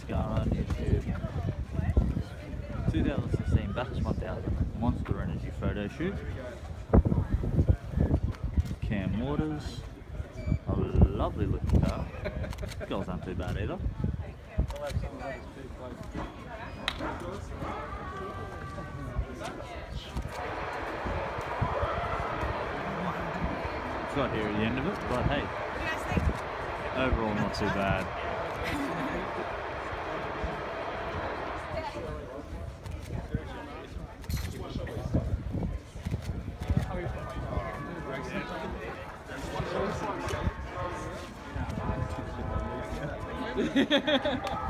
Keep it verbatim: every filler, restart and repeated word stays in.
what's going on YouTube? twenty sixteen Bathurst one thousand Monster Energy photo shoot. Cam Waters, a lovely looking car. Girls aren't too bad either. It's got here at the end of it, but hey, overall not too bad. Yeah.